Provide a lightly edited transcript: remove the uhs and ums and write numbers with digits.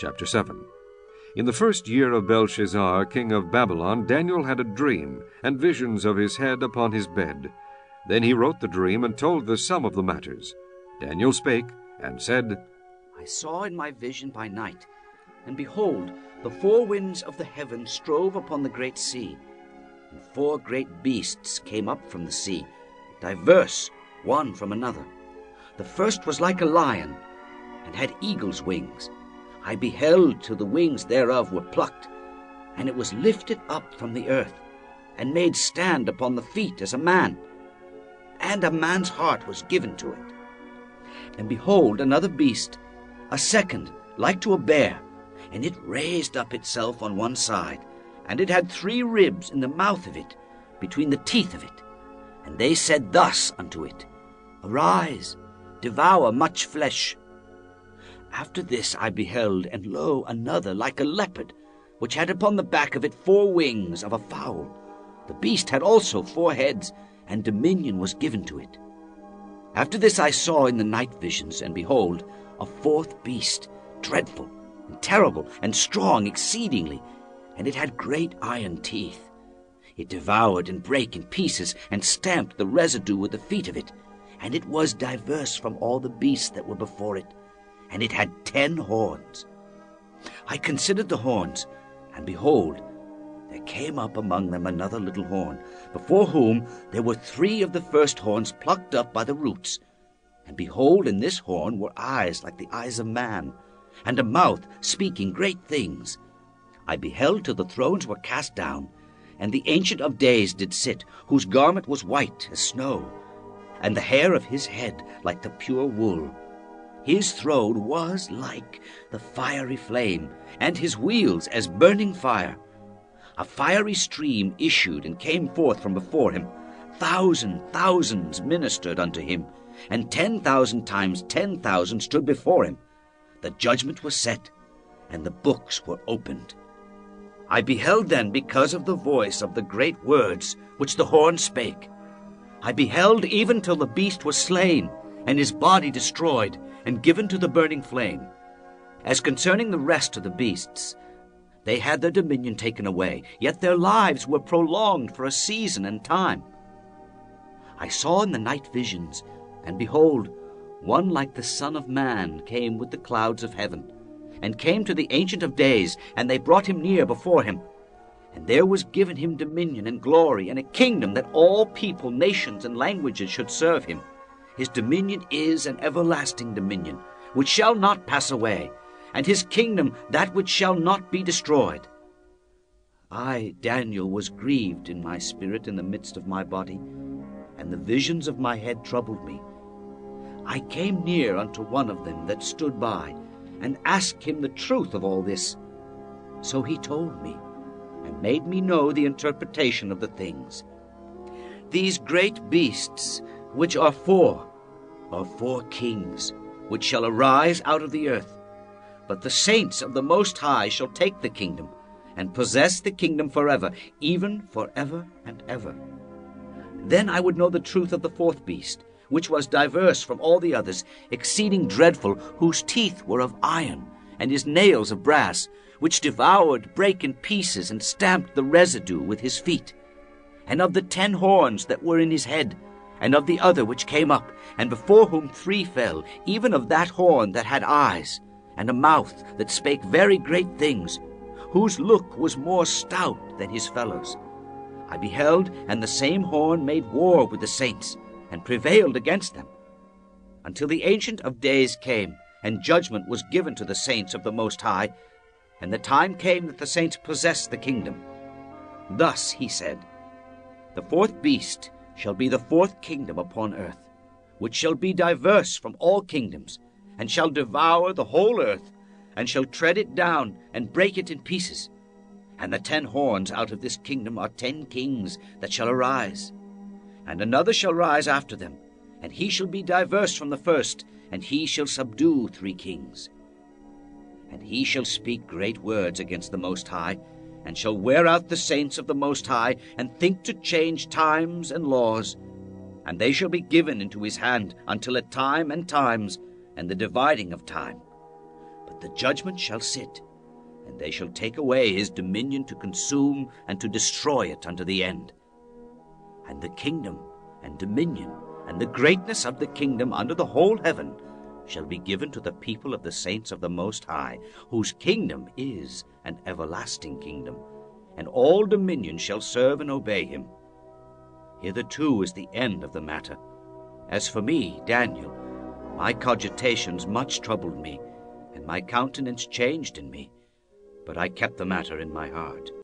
Chapter 7. In the first year of Belshazzar, king of Babylon, Daniel had a dream, and visions of his head upon his bed. Then he wrote the dream, and told the sum of the matters. Daniel spake, and said, I saw in my vision by night, and behold, the four winds of the heaven strove upon the great sea, and four great beasts came up from the sea, diverse one from another. The first was like a lion, and had eagle's wings. I beheld till the wings thereof were plucked, and it was lifted up from the earth, and made stand upon the feet as a man, and a man's heart was given to it. And behold, another beast, a second, like to a bear, and it raised up itself on one side, and it had 3 ribs in the mouth of it, between the teeth of it. And they said thus unto it, Arise, devour much flesh. After this I beheld, and lo, another like a leopard, which had upon the back of it 4 wings of a fowl. The beast had also 4 heads, and dominion was given to it. After this I saw in the night visions, and behold, a 4th beast, dreadful, and terrible, and strong exceedingly, and it had great iron teeth. It devoured and brake in pieces, and stamped the residue with the feet of it, and it was diverse from all the beasts that were before it, and it had 10 horns. I considered the horns, and behold, there came up among them another little horn, before whom there were 3 of the first horns plucked up by the roots. And behold, in this horn were eyes like the eyes of man, and a mouth speaking great things. I beheld till the thrones were cast down, and the Ancient of Days did sit, whose garment was white as snow, and the hair of his head like the pure wool. His throne was like the fiery flame, and his wheels as burning fire. A fiery stream issued and came forth from before him. Thousands ministered unto him, and 10,000 times 10,000 stood before him. The judgment was set, and the books were opened. I beheld then because of the voice of the great words which the horn spake. I beheld even till the beast was slain, and his body destroyed, and given to the burning flame. As concerning the rest of the beasts, they had their dominion taken away, yet their lives were prolonged for a season and time. I saw in the night visions, and behold, one like the Son of Man came with the clouds of heaven, and came to the Ancient of Days, and they brought him near before him. And there was given him dominion and glory, and a kingdom, that all people, nations, and languages should serve him. His dominion is an everlasting dominion, which shall not pass away, and his kingdom that which shall not be destroyed. I, Daniel, was grieved in my spirit in the midst of my body, and the visions of my head troubled me. I came near unto one of them that stood by, and asked him the truth of all this. So he told me, and made me know the interpretation of the things. These great beasts, which are 4 kings, which shall arise out of the earth. But the saints of the Most High shall take the kingdom, and possess the kingdom forever, even forever and ever. Then I would know the truth of the 4th beast, which was diverse from all the others, exceeding dreadful, whose teeth were of iron, and his nails of brass, which devoured, brake in pieces, and stamped the residue with his feet. And of the 10 horns that were in his head, and of the other which came up, and before whom 3 fell, even of that horn that had eyes, and a mouth that spake very great things, whose look was more stout than his fellows. I beheld, and the same horn made war with the saints, and prevailed against them, until the Ancient of Days came, and judgment was given to the saints of the Most High, and the time came that the saints possessed the kingdom. Thus he said, The 4th beast shall be the 4th kingdom upon earth, which shall be diverse from all kingdoms, and shall devour the whole earth, and shall tread it down, and break it in pieces. And the 10 horns out of this kingdom are 10 kings that shall arise. And another shall rise after them, and he shall be diverse from the first, and he shall subdue 3 kings. And he shall speak great words against the Most High, and shall wear out the saints of the Most High, and think to change times and laws. And they shall be given into his hand until a time and times, and the dividing of time. But the judgment shall sit, and they shall take away his dominion to consume and to destroy it unto the end. And the kingdom and dominion and the greatness of the kingdom under the whole heaven shall be given to the people of the saints of the Most High, whose kingdom is an everlasting kingdom, and all dominion shall serve and obey him. Hitherto is the end of the matter. As for me, Daniel, my cogitations much troubled me, and my countenance changed in me, but I kept the matter in my heart.